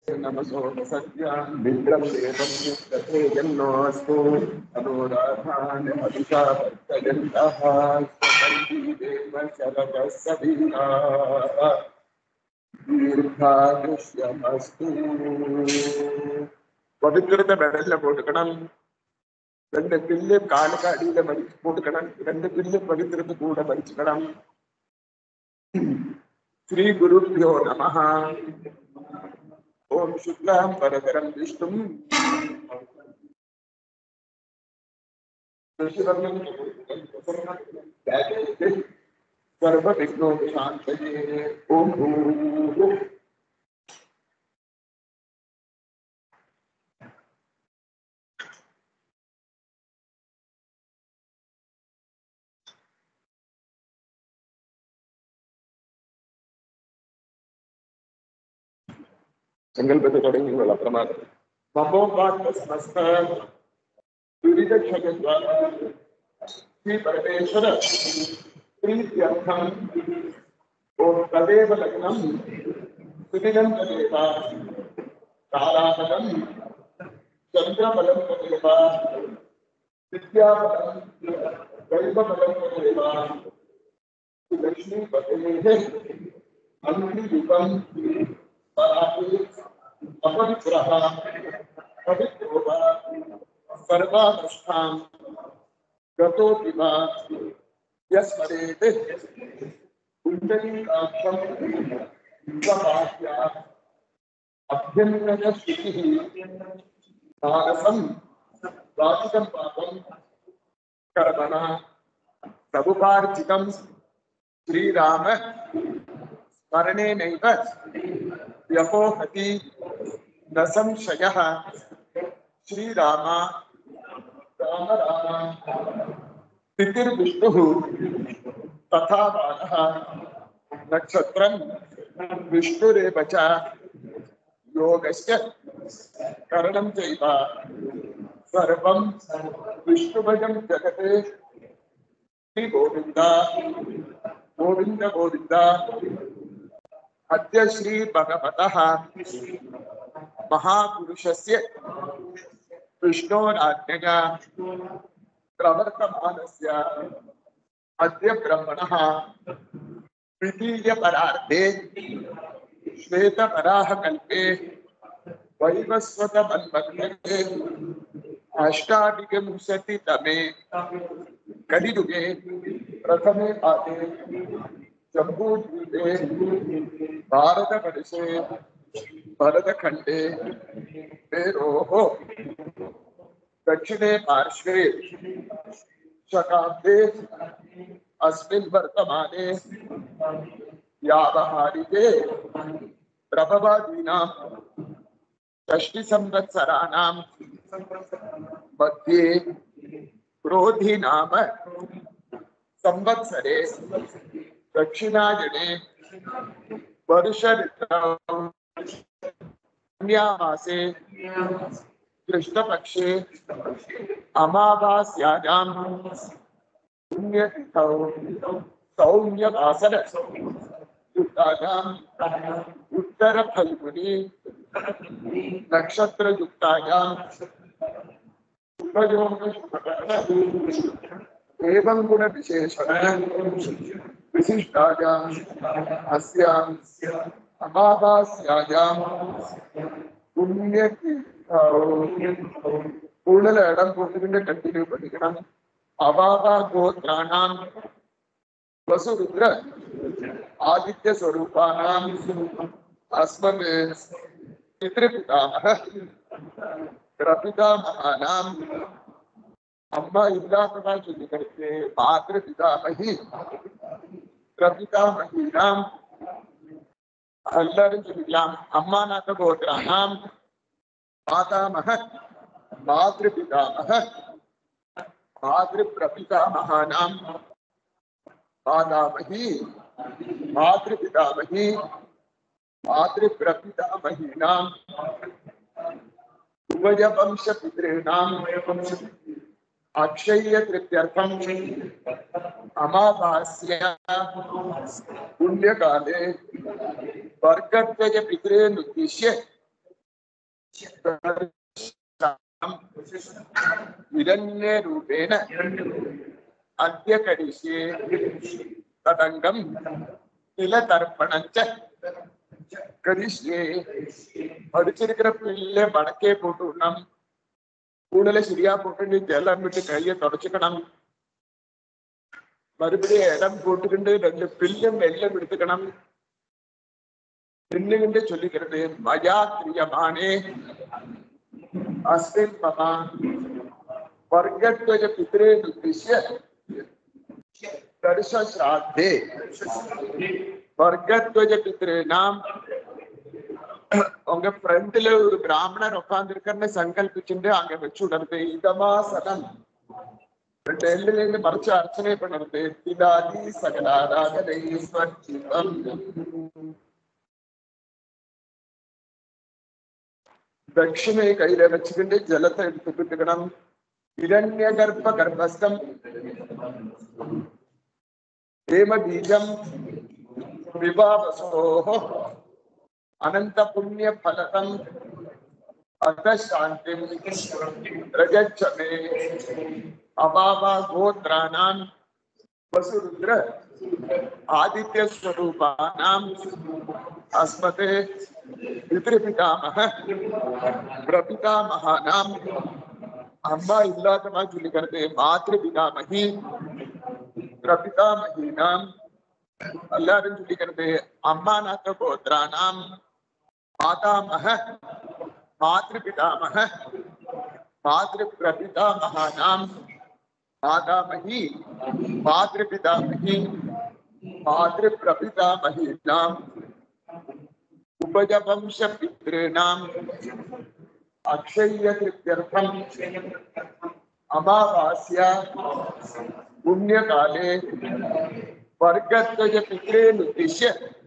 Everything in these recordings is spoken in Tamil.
नमसो सत्यां विक्रम देवं तथे जन्नोस्तु अनुराधान अभिषा भक्तजन्तः स्वकल्पी देव शरदः सबीरा दीर्घायुष्यमस्तु पवित्रता बैठल போட்டுக்கணும் ரெண்டு பில்லு காலுக்கு அடியில மடிச்சு போட்டுக்கணும் ரெண்டு பில்லு பவித்திரத்தை கூட மடிச்சுக்கணும் श्री गुरुभ्यो नमः ओम शुक्लां वरदरं विष्णुं सर्वविघ्नोपशान्तये ओम संकल्पते தொடங்குங்கள் அப்புறமா மமோபாத்த समस्त विविध क्षयद्वारा श्री परमेश्वर प्रीत्यर्थम ओम तदेव लग्नं सुदिनं तदेव ताराबलं चंद्रबलं तदेव विद्याबलं दैवबलं तदेव लक्ष्मीपतेः अन्तियुगं अपवित्रः पवित्रो वा सर्वावस्थां गतोऽपि वा यस्मरेत् कुण्डलीकाक्षं स्वपाह्या अभ्यन्तरश्रुतिः मानसं वाचिकं पापं कर्मणा प्रभुपार्जितं श्रीराम स्मरणेनैव व्यपोहति न संशयः श्रीराम राम राम तिथिर्विष्णुः तथा बालः नक्षत्रं विष्णुरेव च योगस्य करणं चैव सर्वं विष्णुभजं जगते श्री गोविन्द गोविन्द गोविन्द अद्य श्री भगवतः महापुरुषस्य विष्णोराज्ञया प्रवर्तमानस्य अद्य ब्रह्मणः द्वितीयपरार्धे श्वेतवराहकल्पे वैवस्वतमन्वन्तरे अष्टाधिकविंशतितमे कलियुगे प्रथमे पादे जम्बूद्वीपे भारतवर्षे भरतखण्डे मेरोः दक्षिणे पार्श्वे शकाब्दे अस्मिन् वर्तमाने व्यावहारिके प्रभवादीनां षष्टिसंवत्सराणां मध्ये क्रोधी नाम संवत्सरे दक्षिणायने वर्ष ऋतौ मासे कृष्णपक्षे अमावास्यायां पुण्यतिथौ सौम्यवासर युक्तायाम् उत्तर फल्गुनी नक्षत्र युक्तायां एवं गुण विशेषण विशिष्टायाम् अस्याम् अमावास्यायां पूर्ण इடம் போட்டு कंटिन्यू பண்ணிக்கலாம் अवावा गोत्राणां वसुरुद्र आदित्य स्वरूपाणां अस्मन् पितृपितामह प्रपितामहानां अम्मा इल्लापदा चुल्लिकड़े मातृपितामही प्रपितामहीनां अल्लरु चुल्लियां अम्मा नाथ गोत्राणां मातामह मातृपितामह मातृप्रपितामहानां मातामही मातृपितामही मातृप्रपितामहीनां उभयवंशपितॄणां अक्षय्य तृतीयर्थं अमावास्या पुण्यकाले वर्गद्वय पितॄन् उद्दिश्य विरण्य रूपेण अद्य करिष्ये तदंगम तिल तर्पणञ्च करिष्ये படிச்சிருக்கிற பிள்ளை வடக்கே போட்டுடணும். கூடல சரியா போட்டு ஜலம் விட்டு கையை தொடச்சுக்கணும். மறுபடியும் இடம் போட்டுக்கிண்டு 2 பில்லும் வெள்ளம் எடுத்துக்கணும். பின்னுகிண்டு சொல்லிக்கிறது மயா கிரியமானே अस्मिन् मम वर्गत्वज पितरे उद्दिश्य दर्श श्राद्धे वर्गत्वज पितरे नाम उंग फ्रंटல ஒரு பிராமணர் உட்கார்ந்திருக்கன்னு சங்கல்பிச்சுட்டு அங்க வெச்சு உடறது இதமாசனம் ரெண்டுல இருந்து மறைச்சு அர்ச்சனை பண்ணுறது திலாதி சகலாராதனை ஸ்வர்ஜிதம் दक्षिणे कैले वच्चुकंडे जलते एडुत्तुकिट्टुकणम हिरण्यगर्भ गर्भस्थम हेम बीजम विभावसोः अनंत पुण्य फलकम अथ शांतिम रजच्छमे अभावा गोत्राणां वसुरुद्र आदित्य स्वरूपाणां अस्मते पितृपितामह प्रपितामहानां अम्मा इल्लातमा चुली करते मातृपितामही प्रपितामहीनां अल्लाह चुली करते अम्मा नाथ गोत्राणां मातामह मातृपितामह मातृप्रपितामहानां मातामही मातृपितामही मातृप्रपितामहीनां उपजवंश पितॄणाम् अक्षय्य तृप्त्यर्थम अमावास्या पुण्यकाले वर्गत्वज पितॄन् उद्दिश्य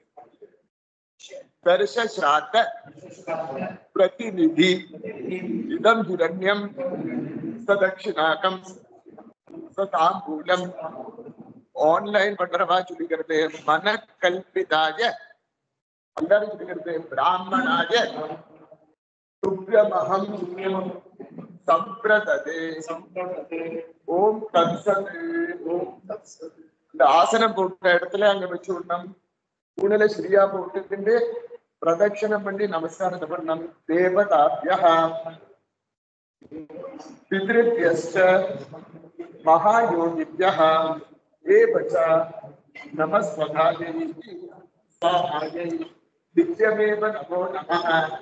दर्श श्राद्ध प्रतिनिधि इदं हिरण्यं सदक्षिणाकं सताम्बूलम ऑनलाइन पटरवा चुली करते मन कल्पिताय ब्राह्मणाय तुभ्यमहं संप्रददे ओम तत्सत् இந்த ஆசனம் போட்ட இடத்துல அங்க வச்சு விடணும். கூடல ஸ்ரீயா போட்டுக்கிண்டு பிரதட்சணம் பண்ணி நமஸ்காரத்தை பண்ணணும். தேவதாப்யஹ பித்ருப்யஸ்ச महायोगिभ्यः एवच नमस्वधायै स्वाहायै नित्यमेव नमो नमः।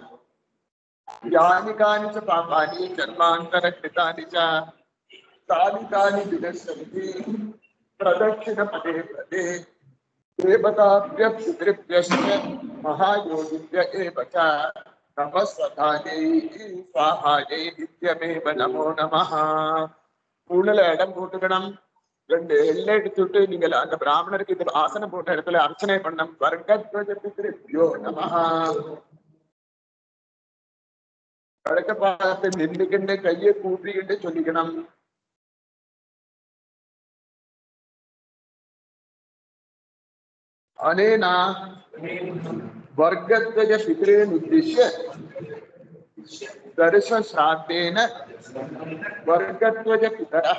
यानि कानि च पापानि जन्मान्तरकृतानि च तानि तानि विनश्यन्ति प्रदक्षिणपदे पदे देवताभ्यः पितृभ्यश्च महायोगिभ्य एव च नमस्वधायै स्वाहायै नित्यमेव नमो नमः। கூடல இடம் போட்டுக்கணும். 2 எல்லை எடுத்துட்டு நீங்கள் அந்த பிராமணருக்கு இது ஆசனம் போட்ட இடத்துல அர்ச்சனை பண்ணணும். வர்க்கத்வஜபித்ருப்யோ நமஹ. வடக்க பார்த்து நின்றுகிண்டு கையை கூப்பிக்கிண்டு சொல்லிக்கணும். அனேனா வர்க்கத்வஜ பித்ரேன் உத்திஷ்ய दर्श श्राद्धेन वर्गत्वज पितरः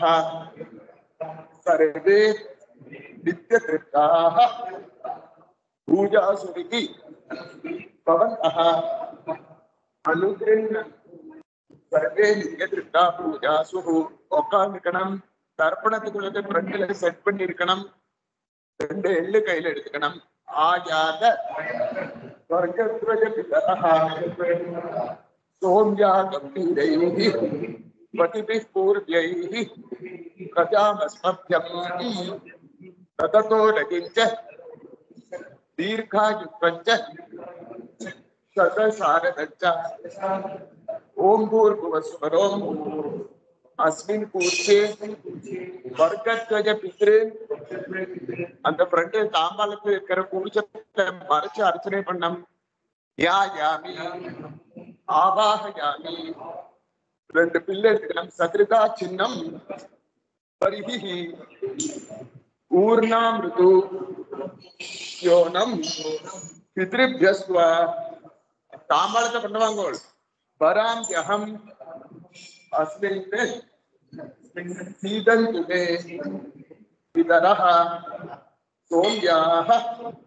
सर्वे नित्यतृप्ताः पूजासुरिति भवन्तः अनुगृह्ण सर्वे नित्यतृप्ता पूजासुः உட்கார்ந்துக்கணும். தர்ப்பணத்துக்குள்ளது ஃப்ரண்ட்ல செட் பண்ணி இருக்கணும். 2 எள்ளு கையில எடுத்துக்கணும். ஆஜாத वर्गत्वज पितरः सोम्या गंभीरैः पतिभिः पूर्व्यैः प्रजामस्मभ्यं तततो रगिञ्च दीर्घायुत्वञ्च शतशारदञ्च ओम भूर्भुवस्वरो अस्मिन् पूर्वे वर्गत्वज पितॄन् அந்த ஃப்ரண்ட் தாம்பாளத்துல இருக்கிற கூச்சத்தை மறைச்சு அர்ச்சனை பண்ணம். யாயாமி ஆவாஹயாமி 2 பிள்ளை எடுத்துக்கலாம். சத்ருகா சின்னம் பரிஹி ஊர்ணாம் ருது யோனம் பித்ருப்யஸ்வ தாம்பாளத்தை பண்ணுவாங்க. वराम्यहम् अस्मिन् सीदन्तु मे पितरः सोम्याः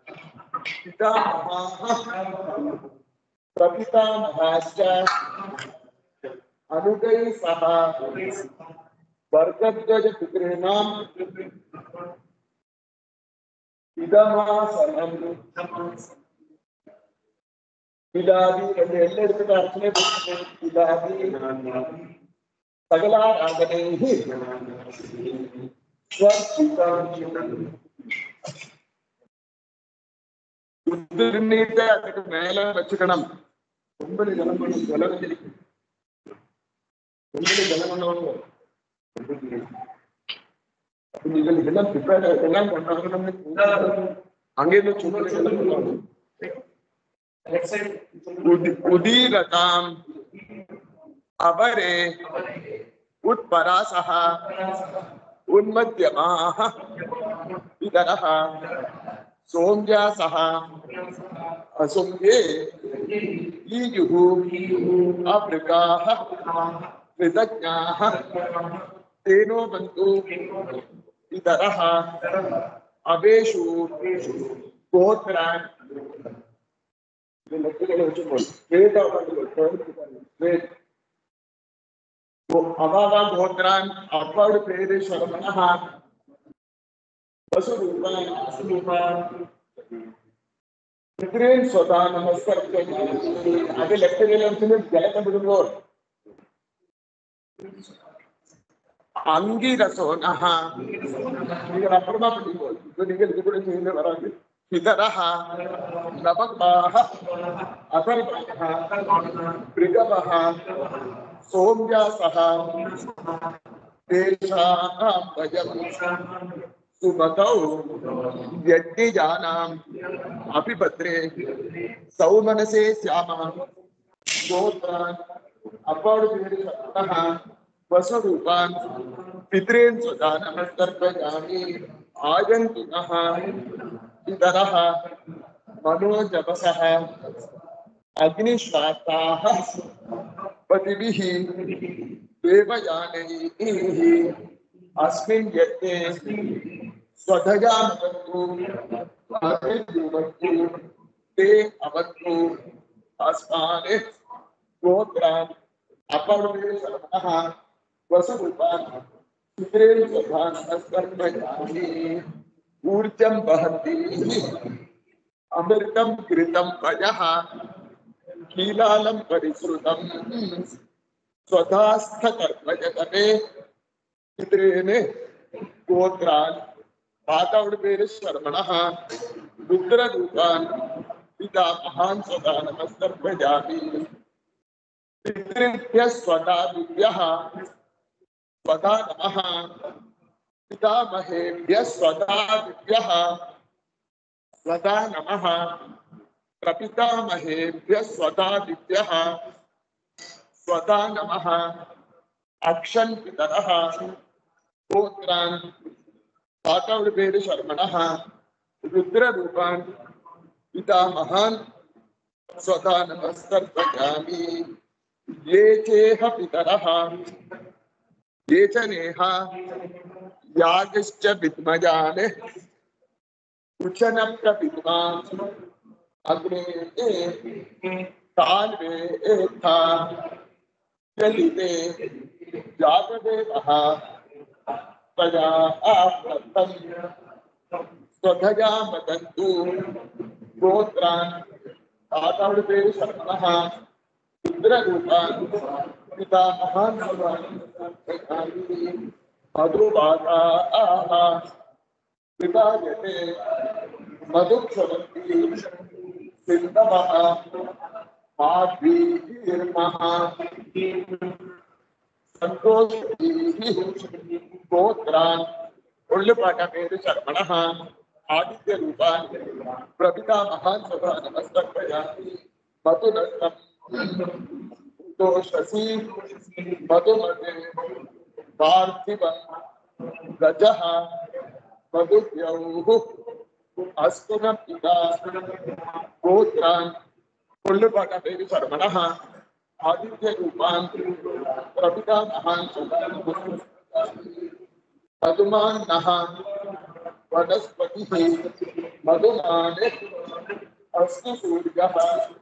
पितामहाः प्रपितामहाश्च अनुगैः सह वर्गध्वजपुत्रीणां इदमासनं पिलादि एल्लेडुत्तु अर्चने पिलादि सकलाराधनैः स्वर्चितं உதிர்நீட்டை அதுக்கு மேல வச்சுக்கணும். ஒன்பது ஜலமணி ஜலவஞ்சலி ஒன்பது ஜலமணம் நீங்கள் இதெல்லாம் ப்ரிப்பேர் எல்லாம் பண்ணாங்க. அங்கேருந்து சொல்லுங்க. उदीरताम् अवरे उत्परासः उन्मध्यमाः पितरः सोम्यासः असोम्ये ईयुः अभृगाः कृतज्ञाः तेनो बन्तु पितरः अवेषु गोत्रान् गोत्रान् अप्पावुडु पेरु शरवणः वसुरूपान् पितॄन् स्वतः नमस्कृत्य अदे लेफ्ट जलते बिडुम्बोल अंगिरसो नः நீங்கள் அப்புறமா பிடிப்போம். இப்போ நீங்கள் இது கூட செய்து வராது. पितरः नवग्माः अथर्वणः भृगवः सोम्यासः तेषां वयं सुमतौ यज्ञजानाम् अपिपत्रे सौमनसे स्यामः गोत्रान् अपावुडुपेरुशब्दः वसुरूपान् पितॄन् स्वधा नमस्कर्पयामि आयन्तु नः पितरः मनोजपसः अग्निश्वासाः पतिभिः देवयानैः अस्मिन् यज्ञे स्वधया मतन्तु ते अवन्तु अस्मान् गोत्रान् अपवर्गेषः वसुरूपान् पितॄन् स्वधा नमस्कर्पयामि ऊर्जं वहन्ति अमृतं घृतं पयः कीलालं परिश्रुतं स्वधास्थकर्मजगते पितॄन् गोत्रान् पातावुडुपेरुशर्मणः रुद्ररूपान् पितामहान् स्वधा नमस्कर्पयामि पितृभ्यः स्वधादिभ्यः स्वधा नमः पितामहेभ्यः स्वधादिभ्यः स्वधा नमः प्रपितामहेभ्यः स्वधादिभ्यः स्वधा नमः अक्षन् पितरः गोत्रान् पातावुडुपेरुशर्मणः रुद्ररूपान् पितामहान् स्वधा नमस्कर्पयामि ये चेह पितरः ये च नेह यागश्च विद्मजान् उचनप्रविद्वान् अग्ने तान्वे एथा चलिते जातदेवः तया आप्तम् स्वधया मतन्तु गोत्रान् पातावुडुपेरुशर्मणः रुद्ररूपान् पितामहान् मधुबाधाः विभाजते मधुक्षवन्ति सिन्धवः माध्वीर्मः सन्तोषीः गोत्रान् उल्लुपाटपेरुशर्मणः आदित्यरूपान् प्रपितामहान् स्वधा नमस्कर्पयामि मधुनष्टम् दोषसी मधुमते पार्थिवं गजः मधुद्यौः अस्तुनपिता गोत्रान् उल्लुपाटपेरुशर्मणः आदित्य रूपान प्रपिता महान मधुमान नहा वनस्पति मधुमाने अस्तु सूर्यः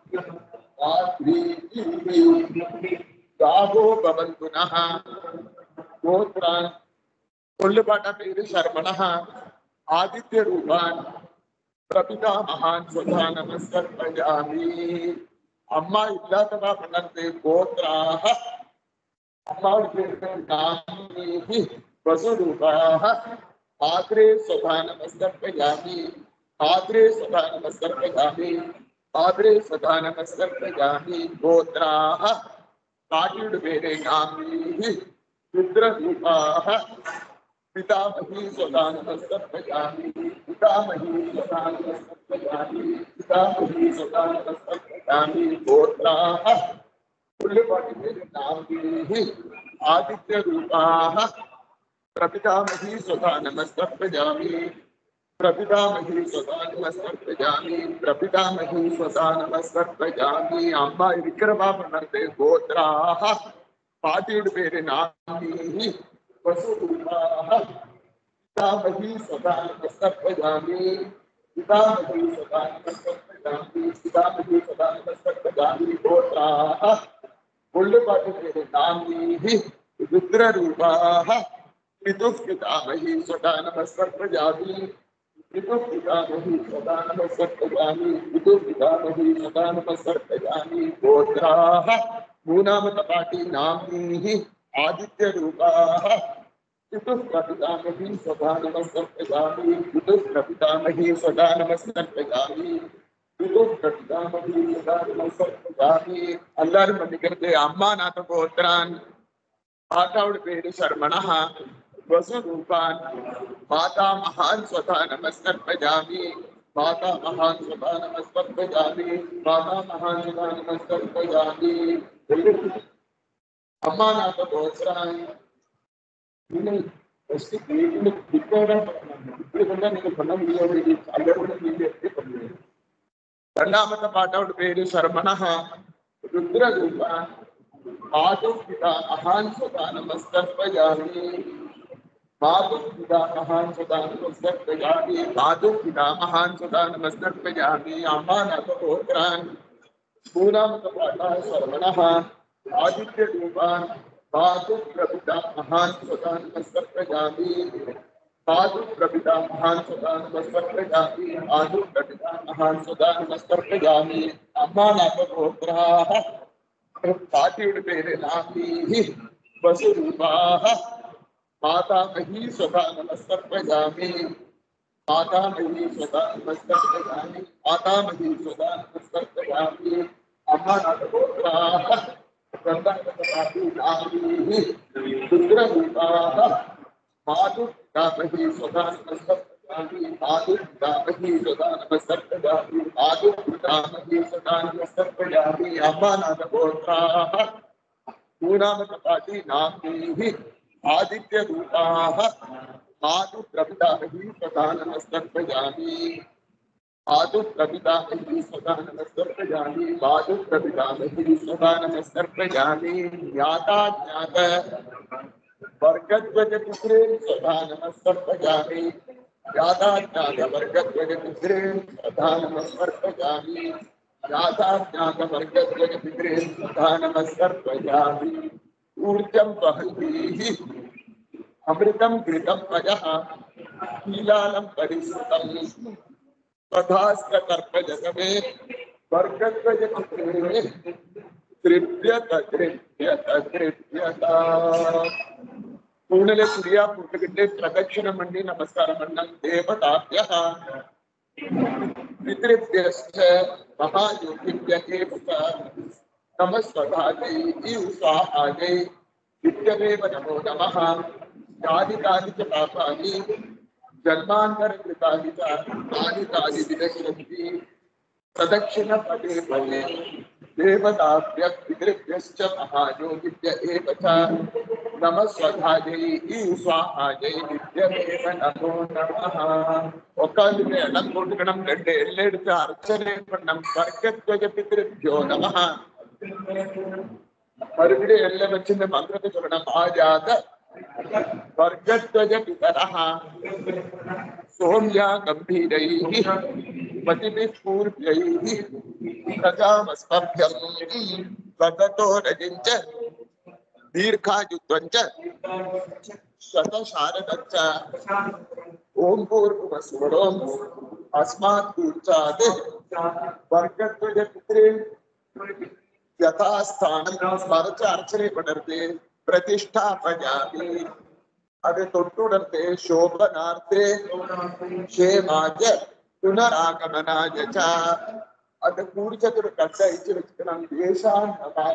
गावो भवन्तु नः गोत्रान् कोल्लुपाट पेरु शर्मणः आदित्य रूपान प्रपिता महान स्वधा नमस्कर्पयामि अम्मा इल्लातवा पन्नते गोत्राः अम्मा नामी वसुरूपाः मात्रे स्वधा नमस्कर्पयामि मात्रे स्वधा नमस्कर्पयामि मात्रे स्वधा नमस्कर्पयामि गोत्राः काटियुडु बेरे नामी रुद्ररूपाः पितामही स्वधा नमस्कर्पयामि पितामही स्वधा नमस्कर्पयामि पितामही स्वधा नमस्कर्पयामि गोत्राः नामी आदित्य रूपाः प्रपितामही स्वधा नमस्कर्पयामि प्रपितामही स्वधा नमस्कर्पयामि प्रपितामही स्वधा नमस्कर्पयामि अम्मा विक्रमा पन्नते गोत्राः पाटियुडु पेरे नामी वसुरूपाः पितामही स्वधा नमस्कर्पयामि पितामही स्वधा नमस्कर्पयामि पितामही स्वधा नमस्कर्पयामि गोत्राः कोल्लुपाट पेरे नामी रुद्ररूपाः पितुः पितामही स्वधा नमस्कर्पयामि पितुः पितामही स्वधा नमस्कर्पयामि पितुः पितामही स्वधा नमस्कर्पयामि गोत्राः मूनामतपाटी नामी आदित्य रूपाः पितुः प्रपितामही स्वधा नमस्कर्पयामि पितुः प्रपितामही स्वधा नमस्कर्पयामि पितुः प्रपितामही स्वधा नमस्कर्पयामि अल्लाहु मन्निकर्ते अम्मा नाथ गोत्रान् मातावुडु पेरु शर्मणः वसुरूपान् माता महान स्वधा नमस्कर्पयामि माता महान स्वधा नमस्कर्पयामि माता महान स्वधा नमस्कर्पयामि अम्मा नाथ गोत्रान् நீங்கள் ஃபர்ஸ்ட் வீட்ல பிக்கோட இப்படி பண்ணா நீங்க பண்ண முடியாது அல்லோட நீங்க எப்படி பண்ணுவீங்க இரண்டாமത്തെ பாட்டோட பேரு சரமணஹ ருத்ரரூபா மாது பிதா மகான் சதா நமஸ்கர்ப்பயாமி मातु पिता महान सदा नमस्कर्पयामि मातु पिता महान सदा नमस्कर्पयामि अम्मा नाथ गोत्रान् मूनामतपाठः शर्मणः आदित्य रूपान् मातु प्रपिता महान सदा नमस्कर्पयामि मातु प्रपिता महान सदा नमस्कर्पयामि मातु प्रपिता महान सदा नमस्कर्पयामि अम्मा नाथ गोत्राः पाटियुडु पेरे नामी वसुरूपाः मातामही स्वधा नमस्कर्पयामि मातामही स्वधा नमस्कर्पयामि मातामही स्वधा नमस्कर्पयामि अम्मा नाथ गोत्राः प्रदानकपाटी नामी रुद्ररूपाः मातु पितामही स्वधा नमस्कर्पयामि मातु पितामही स्वधा नमस्कर्पयामि मातु पितामही स्वधा नमस्कर्पयामि अम्मा नाथ गोत्राः मूनामतपाटी नामी आदित्य रूपाः मातु प्रपितामही स्वधा नमस्कर्पयामि मातु प्रपितामही स्वधा नमस्कर्पयामि मातु प्रपितामही स्वधा नमस्कर्पयामि ज्ञाता ज्ञात वर्गध्वज पुत्रेण स्वधा नमस्कर्पयामि ज्ञाता ज्ञात वर्गध्वज पुत्रेण स्वधा नमस्कर्पयामि ज्ञाता ज्ञात वर्गध्वज पुत्रेण स्वधा नमस्कर्पयामि ऊर्जं वहन्तीः अमृतं घृतं पयः कीलालं परिश्रुतं तथास्तर्पयतमे वर्गद्वयपुत्रे तृप्यत पूर्णले सूर्या पुट्टगिट्टे प्रदक्षिणं मण्डि नमस्कारमण्डं देवताभ्यः पितृभ्यश्च महायोगिभ्यः नमस्वधायै ईशाहायै नित्यमेव नमो नमः यानि च पापानि जन्मान्तरकृतानि च तानि विनश्यन्ति प्रदक्षिणपदे पदे देवताभ्यः पितृभ्यश्च महायोगिभ्य एव च नमस्वधायै ईशाहायै नित्यमेव नमो नमः உட்கார்ந்து இடம் போட்டுக்கணும் 2 எல்லை எடுத்து அர்ச்சனை பண்ணம் வர்க்கத்வஜ பித்ருப்யோ நமः மறுபடியும் எல்லாம் வச்சு இந்த மந்திரத்தை சொல்லணும். ஆஜாத வர்க்கத்வஜ பிதரஹ சோம்யா கம்பீரைஹி பதிபிः பூர்வைஹி பிரஜாமஸ்மभ्यम् வததோ ரஜிஞ்ச தீர்காயுத்வஞ்ச சதசாரதச்ச ஓம் பூர்வசுவரோம் அஸ்மாத் பூர்ச்சாத் வர்க்கத்வஜ பித்ரே யதாஸ்தானம் மறைச்சு அர்ச்சனை பண்ணுறது. பிரதிஷ்டா பிரஜாபி அது தொட்டுடர்த்தே சோபனார்த்தே க்ஷேமாஜ புனராகமனாஜ அந்த கூடிச்சத்தோட கட்டை அழிச்சு வச்சுக்கலாம். தேசான்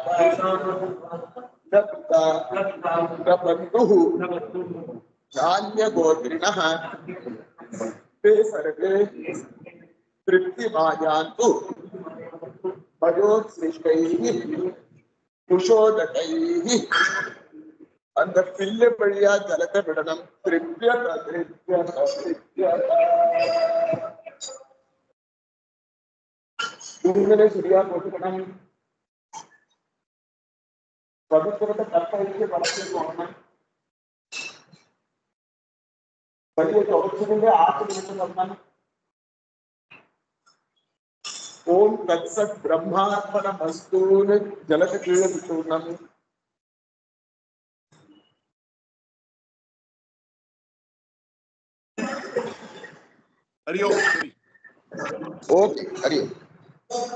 பந்து தானிய கோத்ரிணः ते सर्वे तृप्तिमायान्तु பயோத்ஸ்லிஷ்டைஹி குஷோதகைஹ அந்த பில்லு வழியா ஜலத்தை விடணும். உங்களே சரியா போட்டுக்கணும். பவித்திரத்தை கற்பழித்து வளர்த்து போகணும். வழியை தொடர்ச்சிருந்து ஆசிரியர் பண்ணணும். ஓம் தத்சத் பிரம்மார்ப்பணமஸ்தூன்னு ஜலத்தை கீழே விட்டு விடணும். हरि ओम। ओके हरि ओम।